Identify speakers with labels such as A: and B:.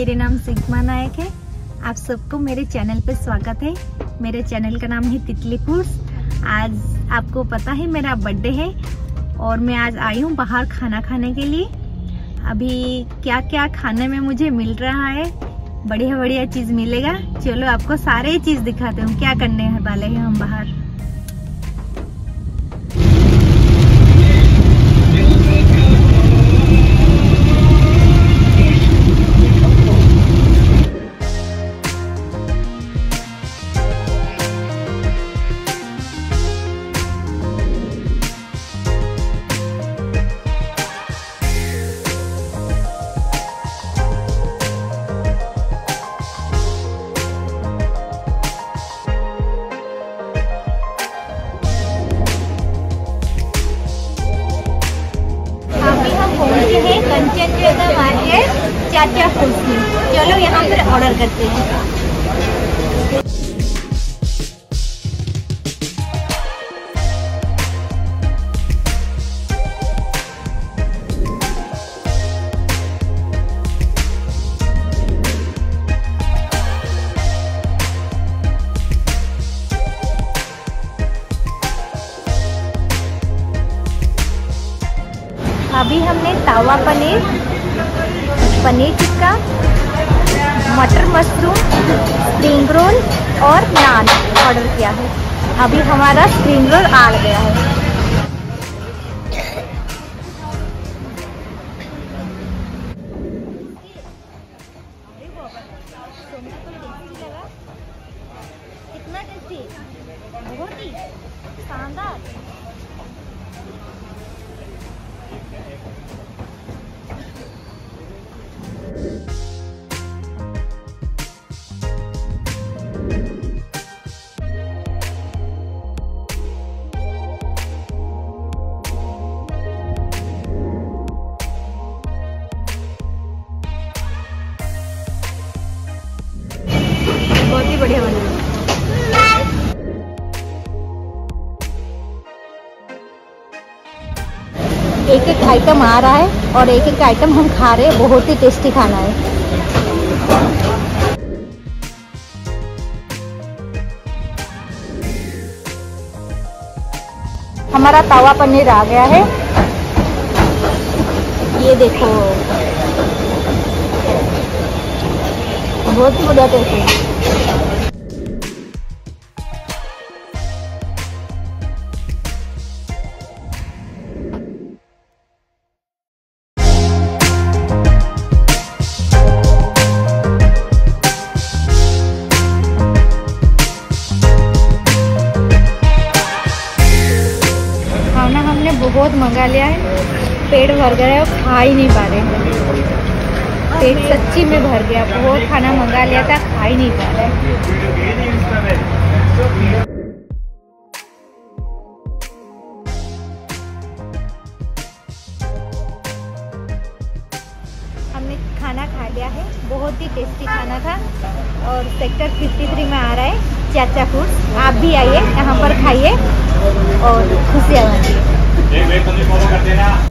A: मेरे नाम सिग्मा नायक है। आप सबको मेरे चैनल पे स्वागत है। मेरे चैनल का नाम है तितली फूड्स। आज आपको पता है मेरा बर्थडे है और मैं आज आई हूँ बाहर खाना खाने के लिए। अभी क्या क्या खाने में मुझे मिल रहा है, बढ़िया बढ़िया चीज मिलेगा। चलो आपको सारे चीज दिखाते हूँ क्या करने वाले हैं हम बाहर। मार्केट चाचा फूड्स में। चलो यहाँ पर ऑर्डर करते हैं। अभी हमने तावा पनीर, पनीर टिक्का, मटर मशरूम, स्प्रिंग रोल और नान ऑर्डर किया है। अभी हमारा स्प्रिंग रोल आ गया है। कितना टेस्टी, बहुत ही शानदार। बहुत ही बढ़िया बना। एक एक आइटम आ रहा है और एक एक आइटम हम खा रहे हैं। बहुत ही टेस्टी खाना है। हमारा तावा पनीर आ गया है। ये देखो, बहुत ही बढ़िया टेस्ट है। खाना हमने बहुत मंगा लिया है, पेट भर गया है और खा ही नहीं पा रहे। पेट सच्ची में भर गया, बहुत खाना मंगा लिया था, खा ही नहीं पा रहे। हमने खाना खा लिया है, बहुत ही टेस्टी खाना था और सेक्टर 53 में आ रहा है चाचा फूड्स। आप भी आइए, यहाँ पर खाइए और खुशियाँ बांटिए।